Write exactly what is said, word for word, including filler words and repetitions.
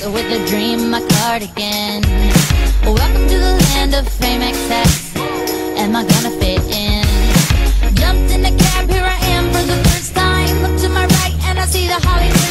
with a dream, my cardigan. Welcome to the land of fame excess. Am I gonna fit in? Jumped in a cab, here I am for the first time. Look to my right and I see the Hollywood